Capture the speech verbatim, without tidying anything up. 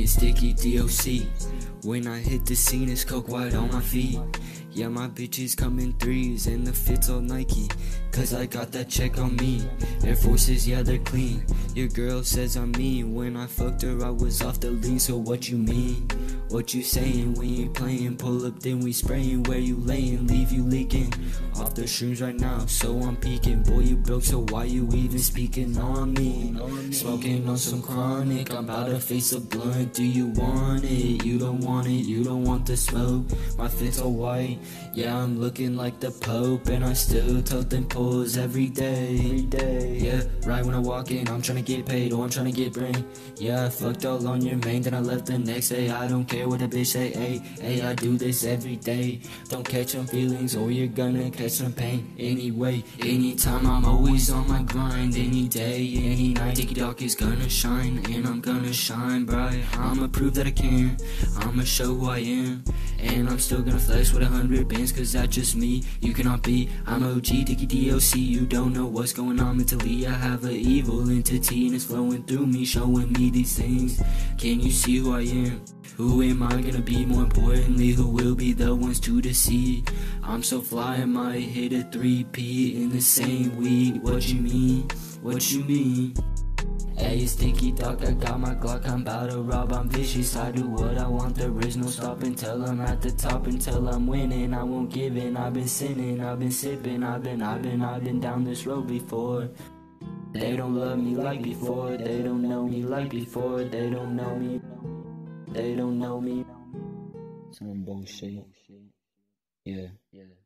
it's Sticky D O C. When I hit the scene, it's coke white on my feet. Yeah, my bitches come in threes and the fits all Nike, cause I got that check on me. Air Forces, yeah, they're clean. Your girl says I'm mean. When I fucked her, I was off the lean. So what you mean? What you saying? We ain't playing. Pull up, then we spraying. Where you laying? Leave you leaking. Off the shrooms right now, so I'm peeking. Boy, you broke, so why you even speaking on me? Smoking on some chronic, I'm about to face a blunt. Do you want it? You don't want it, you don't want the smoke. My fits all white, yeah, I'm looking like the Pope. And I still tote them pulls every day, every day. Yeah, right when I walk in, I'm tryna get paid, or I'm tryna get brain. Yeah, I fucked all on your main, then I left the next day. I don't care what a bitch say, hey, hey, I do this every day. Don't catch some feelings, or you're gonna catch some pain. Anyway, anytime, I'm always on my grind. Any day, any night, Dicky Doc is gonna shine, and I'm gonna shine bright. I'ma prove that I can, I'ma show who I am. And I'm still gonna flex with a hundred bands, cause that's just me, you cannot be. I'm O G, Dicky D O C, you don't know what's going on mentally. I have an evil entity and it's flowing through me, showing me these things. Can you see who I am? Who am I gonna be? More importantly, who will be the ones to deceive? I'm so fly, I might hit a three-peat in the same week. What you mean? What you mean? Hey, it's Dicky Doc, I got my Glock, I'm bout to rob, I'm vicious, I do what I want, there is no stop until I'm at the top, until I'm winning, I won't give in, I've been sinning, I've been sipping, I've been, I've been, I've been down this road before. They don't love me like before, they don't know me like before, they don't know me, they don't know me. Some bullshit, yeah.